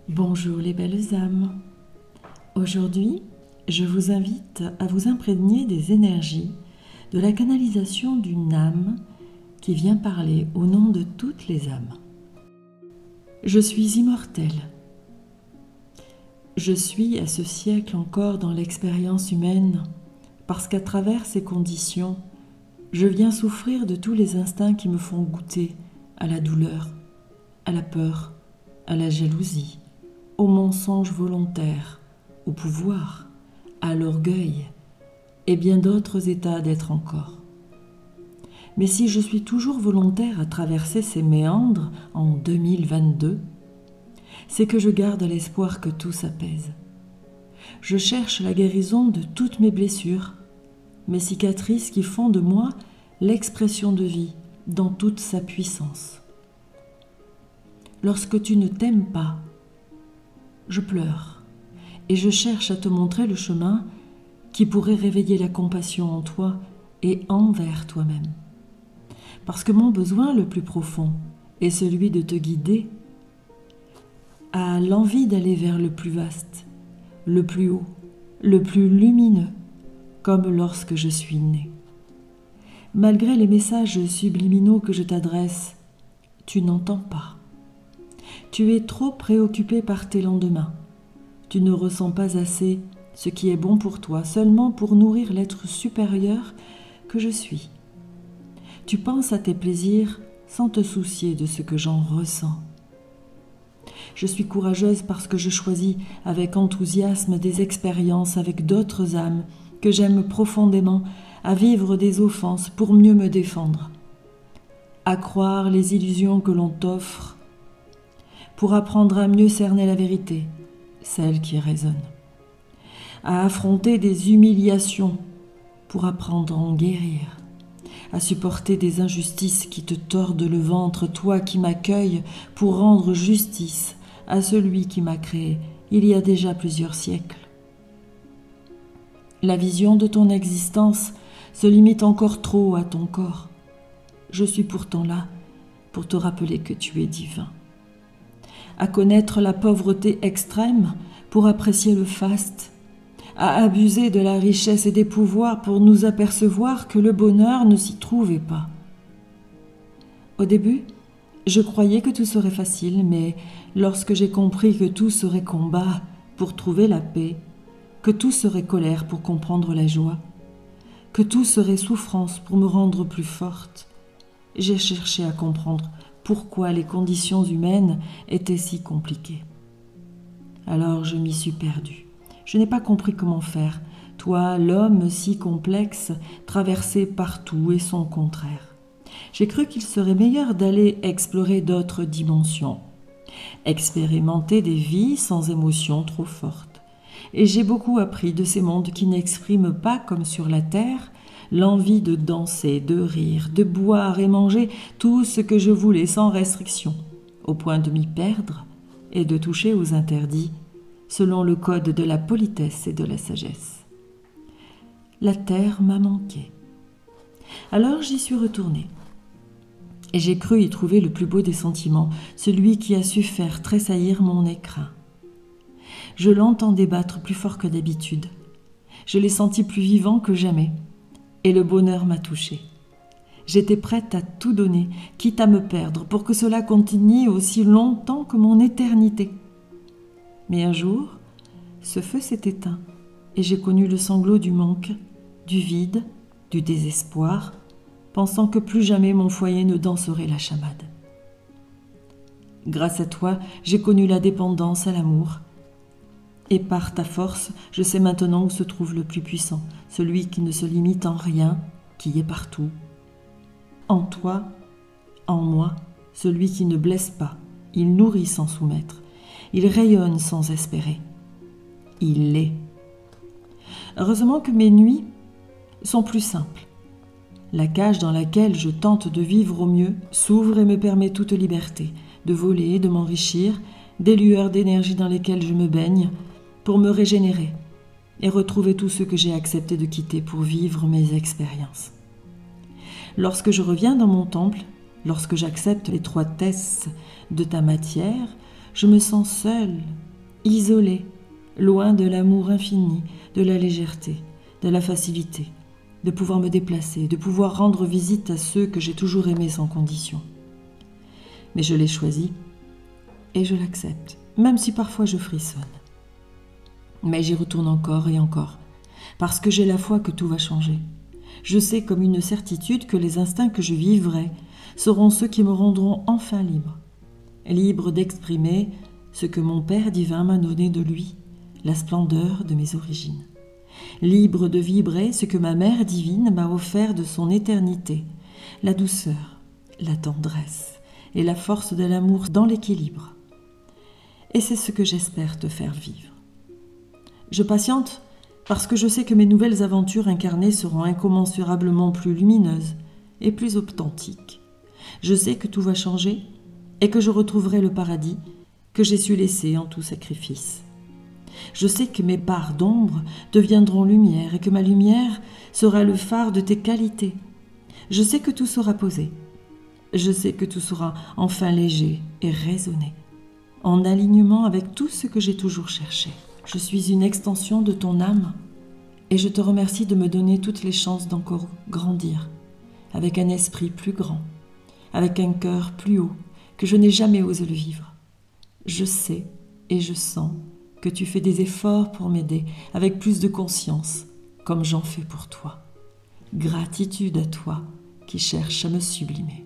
Bonjour les belles âmes. Aujourd'hui, je vous invite à vous imprégner des énergies de la canalisation d'une âme qui vient parler au nom de toutes les âmes. Je suis immortelle. Je suis à ce siècle encore dans l'expérience humaine parce qu'à travers ces conditions, je viens souffrir de tous les instincts qui me font goûter à la douleur, à la peur, à la jalousie, au mensonge volontaire, au pouvoir, à l'orgueil et bien d'autres états d'être encore. Mais si je suis toujours volontaire à traverser ces méandres en 2022, c'est que je garde l'espoir que tout s'apaise. Je cherche la guérison de toutes mes blessures, mes cicatrices qui font de moi l'expression de vie dans toute sa puissance. Lorsque tu ne t'aimes pas, je pleure et je cherche à te montrer le chemin qui pourrait réveiller la compassion en toi et envers toi-même. Parce que mon besoin le plus profond est celui de te guider à l'envie d'aller vers le plus vaste, le plus haut, le plus lumineux, comme lorsque je suis née. Malgré les messages subliminaux que je t'adresse, tu n'entends pas. Tu es trop préoccupé par tes lendemains. Tu ne ressens pas assez ce qui est bon pour toi, seulement pour nourrir l'être supérieur que je suis. Tu penses à tes plaisirs sans te soucier de ce que j'en ressens. Je suis courageuse parce que je choisis avec enthousiasme des expériences avec d'autres âmes que j'aime profondément à vivre des offenses pour mieux me défendre, à croire les illusions que l'on t'offre, pour apprendre à mieux cerner la vérité, celle qui résonne, à affronter des humiliations pour apprendre à en guérir, à supporter des injustices qui te tordent le ventre, toi qui m'accueilles pour rendre justice à celui qui m'a créé il y a déjà plusieurs siècles. La vision de ton existence se limite encore trop à ton corps. Je suis pourtant là pour te rappeler que tu es divin. À connaître la pauvreté extrême pour apprécier le faste, à abuser de la richesse et des pouvoirs pour nous apercevoir que le bonheur ne s'y trouvait pas. Au début, je croyais que tout serait facile, mais lorsque j'ai compris que tout serait combat pour trouver la paix, que tout serait colère pour comprendre la joie, que tout serait souffrance pour me rendre plus forte, j'ai cherché à comprendre pourquoi les conditions humaines étaient si compliquées. Alors je m'y suis perdue. Je n'ai pas compris comment faire, toi, l'homme si complexe, traversé par tout et son contraire. J'ai cru qu'il serait meilleur d'aller explorer d'autres dimensions, expérimenter des vies sans émotions trop fortes. Et j'ai beaucoup appris de ces mondes qui n'expriment pas, comme sur la terre, l'envie de danser, de rire, de boire et manger tout ce que je voulais sans restriction, au point de m'y perdre et de toucher aux interdits, selon le code de la politesse et de la sagesse. La terre m'a manqué. Alors j'y suis retournée. Et j'ai cru y trouver le plus beau des sentiments, celui qui a su faire tressaillir mon écrin. Je l'entendais battre plus fort que d'habitude. Je l'ai senti plus vivant que jamais. Et le bonheur m'a touchée. J'étais prête à tout donner, quitte à me perdre, pour que cela continue aussi longtemps que mon éternité. Mais un jour, ce feu s'est éteint, et j'ai connu le sanglot du manque, du vide, du désespoir, pensant que plus jamais mon foyer ne danserait la chamade. Grâce à toi, j'ai connu la dépendance à l'amour, et par ta force, je sais maintenant où se trouve le plus puissant, celui qui ne se limite en rien, qui est partout. En toi, en moi, celui qui ne blesse pas, il nourrit sans soumettre, il rayonne sans espérer. Il est. Heureusement que mes nuits sont plus simples. La cage dans laquelle je tente de vivre au mieux s'ouvre et me permet toute liberté, de voler, de m'enrichir, des lueurs d'énergie dans lesquelles je me baigne, pour me régénérer et retrouver tout ce que j'ai accepté de quitter pour vivre mes expériences. Lorsque je reviens dans mon temple, lorsque j'accepte l'étroitesse de ta matière, je me sens seule, isolée, loin de l'amour infini, de la légèreté, de la facilité, de pouvoir me déplacer, de pouvoir rendre visite à ceux que j'ai toujours aimés sans condition. Mais je l'ai choisi et je l'accepte, même si parfois je frissonne. Mais j'y retourne encore et encore, parce que j'ai la foi que tout va changer. Je sais comme une certitude que les instincts que je vivrai seront ceux qui me rendront enfin libre. Libre d'exprimer ce que mon Père divin m'a donné de lui, la splendeur de mes origines. Libre de vibrer ce que ma Mère divine m'a offert de son éternité, la douceur, la tendresse et la force de l'amour dans l'équilibre. Et c'est ce que j'espère te faire vivre. Je patiente parce que je sais que mes nouvelles aventures incarnées seront incommensurablement plus lumineuses et plus authentiques. Je sais que tout va changer et que je retrouverai le paradis que j'ai su laisser en tout sacrifice. Je sais que mes parts d'ombre deviendront lumière et que ma lumière sera le phare de tes qualités. Je sais que tout sera posé. Je sais que tout sera enfin léger et raisonné, en alignement avec tout ce que j'ai toujours cherché. Je suis une extension de ton âme et je te remercie de me donner toutes les chances d'encore grandir, avec un esprit plus grand, avec un cœur plus haut que je n'ai jamais osé le vivre. Je sais et je sens que tu fais des efforts pour m'aider avec plus de conscience, comme j'en fais pour toi. Gratitude à toi qui cherches à me sublimer.